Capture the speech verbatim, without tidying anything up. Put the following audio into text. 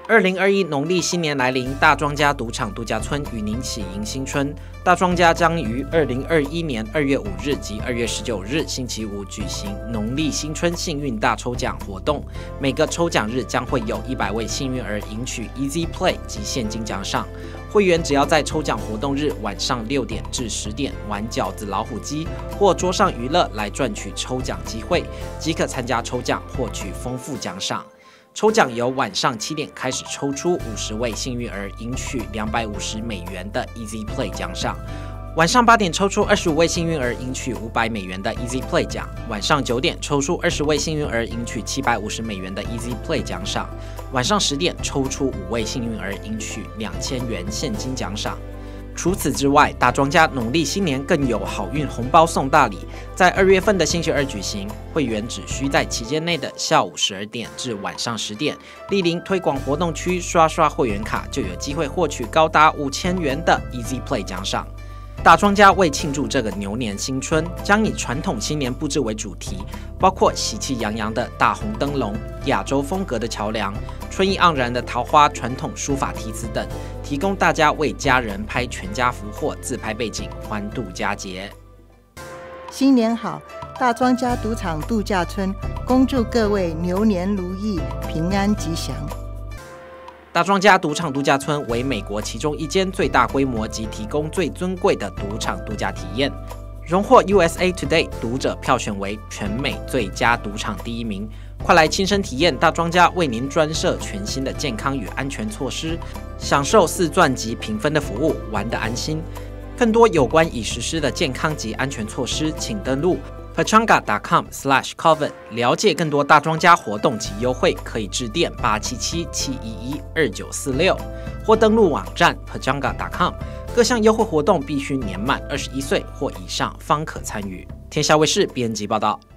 二零二一农历新年来临，大庄家赌场度假村与您喜迎新春。大庄家将于二零二一年二月五日及二月十九日星期五举行农历新春幸运大抽奖活动，每个抽奖日将会有一百位幸运儿赢取 Easy Play 及现金奖赏。会员只要在抽奖活动日晚上六点至十点玩饺子老虎机或桌上娱乐来赚取抽奖机会，即可参加抽奖获取丰富奖赏。抽奖由晚上七点开始抽出五十位幸运儿，赢取两百五十美元的 Easy Play 奖赏。晚上八点抽出二十五位幸运儿，赢取五百美元的 Easy Play 奖。晚上九点抽出二十位幸运儿，赢取七百五十美元的 Easy Play 奖赏。晚上十点抽出五位幸运儿，赢取两千元现金奖赏。除此之外，大庄家农历新年更有好运红包送大礼，在二月份的星期二举行，会员只需在期间内的下午十二点至晚上十点，莅临推广活动区刷刷会员卡，就有机会获取高达五千元的 Easy Play 奖赏。大庄家为庆祝这个牛年新春，将以传统新年布置为主题，包括喜气洋洋的大红灯笼、亚洲风格的桥梁、春意盎然的桃花传统书法题词等，提供大家为家人拍全家福或自拍背景，欢度佳节。 新年好！大庄家赌场度假村恭祝各位牛年如意、平安吉祥。 大庄家赌场度假村为美国其中一间最大规模及提供最尊贵的赌场度假体验，荣获 U S A Today 读者票选为全美最佳赌场第一名。快来亲身体验大庄家为您专设全新的健康与安全措施，享受四钻级评分的服务，玩得安心。更多有关已实施的健康及安全措施，请登录 pechanga dot com slash covid 了解更多大庄家活动及优惠，可以致电八七七七一一二九四六或登录网站 pechanga dot com。各项优惠活动必须年满二十一岁或以上方可参与。天下卫视编辑报道。